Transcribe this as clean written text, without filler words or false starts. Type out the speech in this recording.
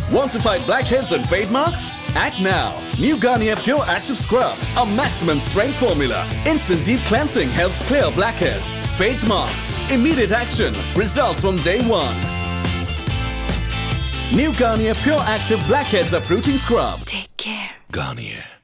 Want to fight blackheads and fade marks? Act now. New Garnier Pure Active Scrub, a maximum strength formula. Instant deep cleansing helps clear blackheads, fades marks, immediate action, results from day one. New Garnier Pure Active Blackheads Uprooting Scrub. Take care. Garnier.